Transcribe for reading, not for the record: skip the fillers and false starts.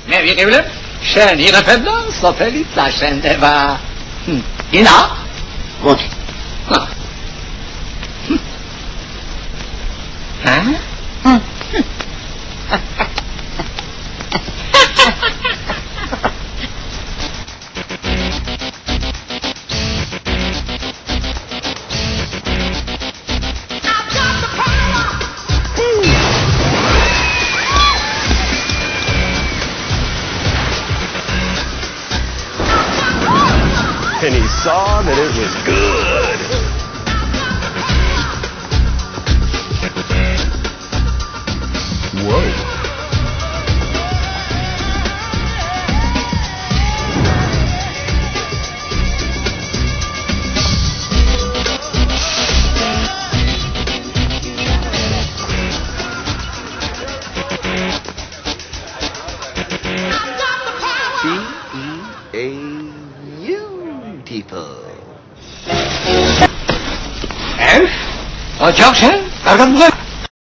Märkeville, schön, Ihre Pendler, Sopelita, Schendeva. Ina? What? Huh? And he saw that it was good. Whoa. People. Jackson, I don't